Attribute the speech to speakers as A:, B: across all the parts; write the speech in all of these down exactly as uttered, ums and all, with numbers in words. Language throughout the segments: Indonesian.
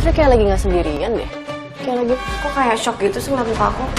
A: Dafri kayak lagi gak sendirian deh. Kayak lagi,
B: Kok kayak shock gitu sih ngeliat muka aku?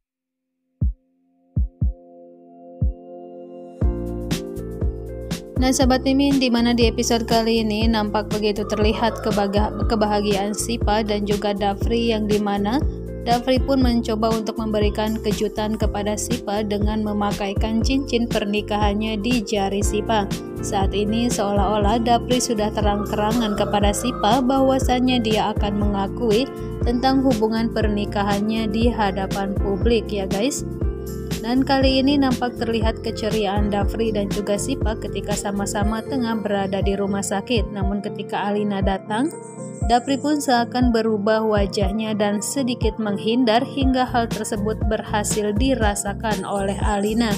C: Nah Sobat Mimin, dimana di episode kali ini nampak begitu terlihat kebaga- kebahagiaan Sipa dan juga Dafri, yang dimana Dafri pun mencoba untuk memberikan kejutan kepada Sipa dengan memakaikan cincin pernikahannya di jari Sipa. Saat ini seolah-olah Dafri sudah terang-terangan kepada Sipa bahwasannya dia akan mengakui tentang hubungan pernikahannya di hadapan publik ya guys. Dan kali ini nampak terlihat keceriaan Dafri dan juga Sipa ketika sama-sama tengah berada di rumah sakit. Namun ketika Alina datang, Dafri pun seakan berubah wajahnya dan sedikit menghindar hingga hal tersebut berhasil dirasakan oleh Alina.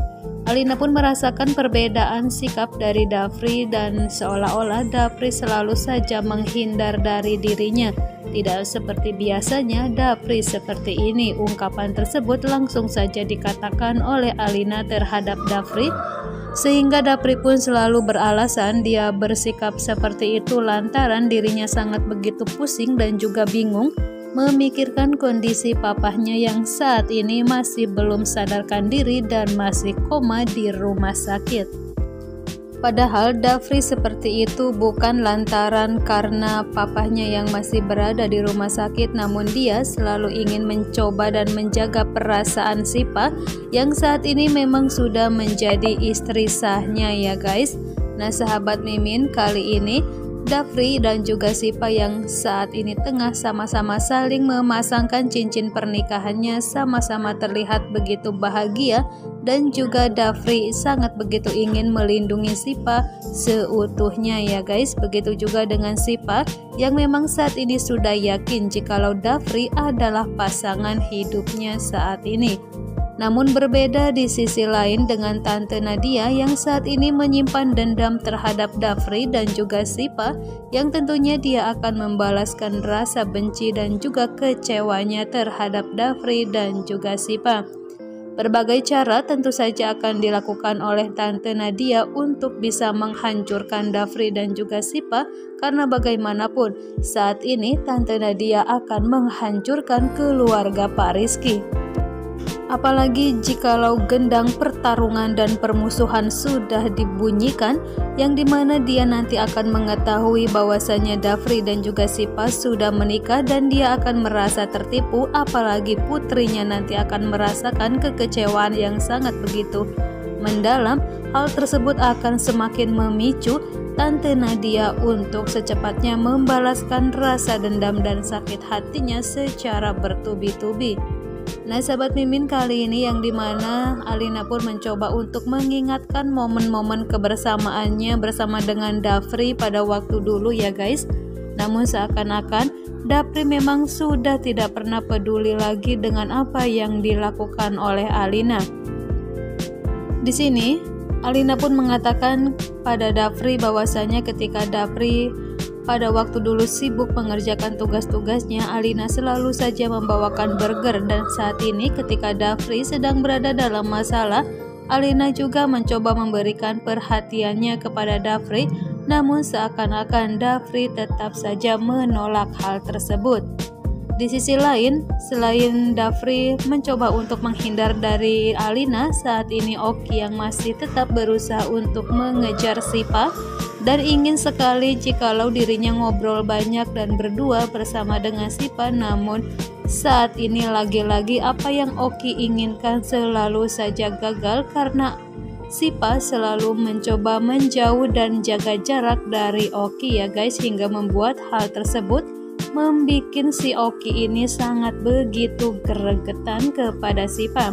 C: Alina pun merasakan perbedaan sikap dari Dafri dan seolah-olah Dafri selalu saja menghindar dari dirinya. Tidak seperti biasanya Dafri seperti ini. Ungkapan tersebut langsung saja dikatakan oleh Alina terhadap Dafri, sehingga Dafri pun selalu beralasan dia bersikap seperti itu lantaran dirinya sangat begitu pusing dan juga bingung memikirkan kondisi papahnya yang saat ini masih belum sadarkan diri dan masih koma di rumah sakit. Padahal Dafri seperti itu bukan lantaran karena papahnya yang masih berada di rumah sakit, namun dia selalu ingin mencoba dan menjaga perasaan Sipa yang saat ini memang sudah menjadi istri sahnya ya guys. Nah sahabat Mimin, kali ini Dafri dan juga Sipa yang saat ini tengah sama-sama saling memasangkan cincin pernikahannya sama-sama terlihat begitu bahagia, dan juga Dafri sangat begitu ingin melindungi Sipa seutuhnya ya guys. Begitu juga dengan Sipa yang memang saat ini sudah yakin jikalau Dafri adalah pasangan hidupnya saat ini. Namun berbeda di sisi lain dengan Tante Nadia yang saat ini menyimpan dendam terhadap Dafri dan juga Sipa, yang tentunya dia akan membalaskan rasa benci dan juga kecewanya terhadap Dafri dan juga Sipa. Berbagai cara tentu saja akan dilakukan oleh Tante Nadia untuk bisa menghancurkan Dafri dan juga Sipa, karena bagaimanapun saat ini Tante Nadia akan menghancurkan keluarga Pak Rizky. Apalagi jikalau gendang pertarungan dan permusuhan sudah dibunyikan, yang dimana dia nanti akan mengetahui bahwasanya Dafri dan juga Sipa sudah menikah dan dia akan merasa tertipu, apalagi putrinya nanti akan merasakan kekecewaan yang sangat begitu mendalam. Hal tersebut akan semakin memicu Tante Nadia untuk secepatnya membalaskan rasa dendam dan sakit hatinya secara bertubi-tubi. Nah sahabat Mimin, kali ini yang dimana Alina pun mencoba untuk mengingatkan momen-momen kebersamaannya bersama dengan Dafri pada waktu dulu ya guys. Namun seakan-akan Dafri memang sudah tidak pernah peduli lagi dengan apa yang dilakukan oleh Alina. Di sini Alina pun mengatakan pada Dafri bahwasanya ketika Dafri pada waktu dulu sibuk mengerjakan tugas-tugasnya, Alina selalu saja membawakan burger, dan saat ini ketika Dafri sedang berada dalam masalah, Alina juga mencoba memberikan perhatiannya kepada Dafri, namun seakan-akan Dafri tetap saja menolak hal tersebut. Di sisi lain, selain Dafri mencoba untuk menghindar dari Alina, saat ini Oki yang masih tetap berusaha untuk mengejar Sipa dan ingin sekali jikalau dirinya ngobrol banyak dan berdua bersama dengan Sipa, namun saat ini lagi-lagi apa yang Oki inginkan selalu saja gagal karena Sipa selalu mencoba menjauh dan jaga jarak dari Oki ya guys, hingga membuat hal tersebut membikin si Oki ini sangat begitu gregetan kepada Sipa.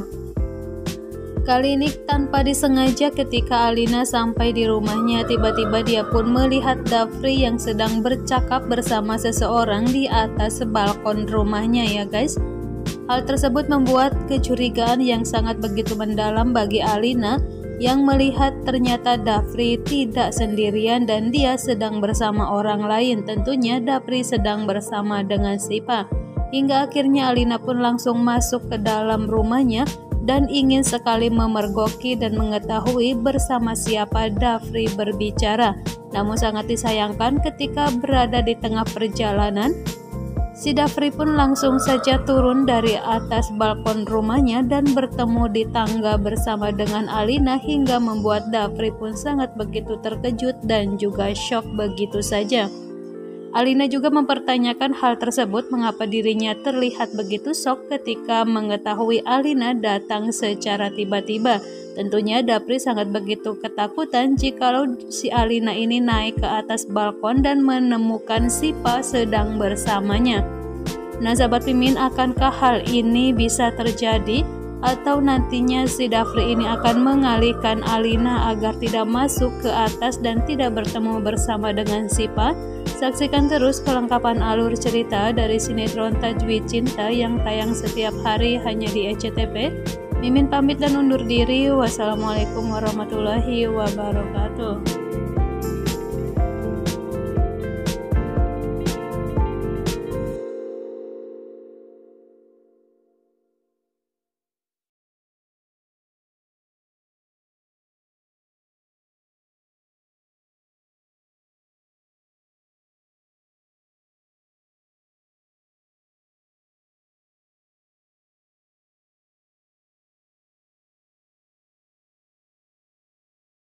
C: Kali ini tanpa disengaja ketika Alina sampai di rumahnya, tiba-tiba dia pun melihat Dafri yang sedang bercakap bersama seseorang di atas balkon rumahnya ya guys. Hal tersebut membuat kecurigaan yang sangat begitu mendalam bagi Alina, yang melihat ternyata Dafri tidak sendirian dan dia sedang bersama orang lain. Tentunya Dafri sedang bersama dengan Sipa. Hingga akhirnya Alina pun langsung masuk ke dalam rumahnya dan ingin sekali memergoki dan mengetahui bersama siapa Dafri berbicara. Namun sangat disayangkan ketika berada di tengah perjalanan, si Dafri pun langsung saja turun dari atas balkon rumahnya dan bertemu di tangga bersama dengan Alina hingga membuat Dafri pun sangat begitu terkejut dan juga shock begitu saja. Alina juga mempertanyakan hal tersebut, mengapa dirinya terlihat begitu shock ketika mengetahui Alina datang secara tiba-tiba. Tentunya Dafri sangat begitu ketakutan jikalau si Alina ini naik ke atas balkon dan menemukan Sipa sedang bersamanya. Nah sahabat Mimin, akankah hal ini bisa terjadi? Atau nantinya si Dafri ini akan mengalihkan Alina agar tidak masuk ke atas dan tidak bertemu bersama dengan Sipa? Saksikan terus kelengkapan alur cerita dari sinetron Tajwid Cinta yang tayang setiap hari hanya di S C T V. Mimin pamit dan undur diri. Wassalamualaikum warahmatullahi wabarakatuh.